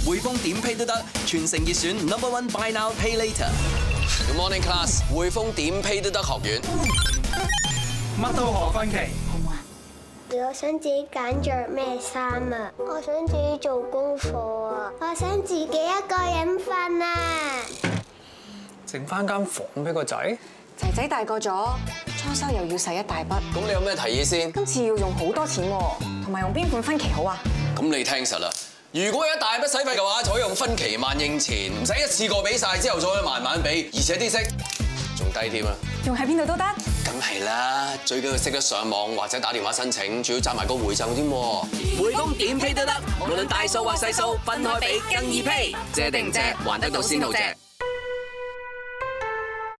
匯豐點 pay 都得，全城熱選 No.1 Buy Now Pay Later。 Good morning class， 匯豐點 pay 都得學院。 乜都可分期。 我想自己揀着咩衫啊！我想自己做功課啊！我想自己一個人瞓啊！ 剩翻間房俾個仔。 仔仔大個咗，裝修又要使一大筆。 咁你有咩提議先？ 今次要用好多錢喎，同埋用邊款分期好啊？ 咁你聽實啦。如果有一大筆使費嘅話，就可以用分期萬應錢，唔使一次過俾晒，之後再可以慢慢俾，而且啲息仲低添啊！ 用喺邊度都得。 梗係啦，最緊要識得上網或者打電話申請，仲要賺埋個回贈添。 匯豐點 pay 都得，無論大數或細數，分開俾更易 pay，借定唔借，還得到先好借。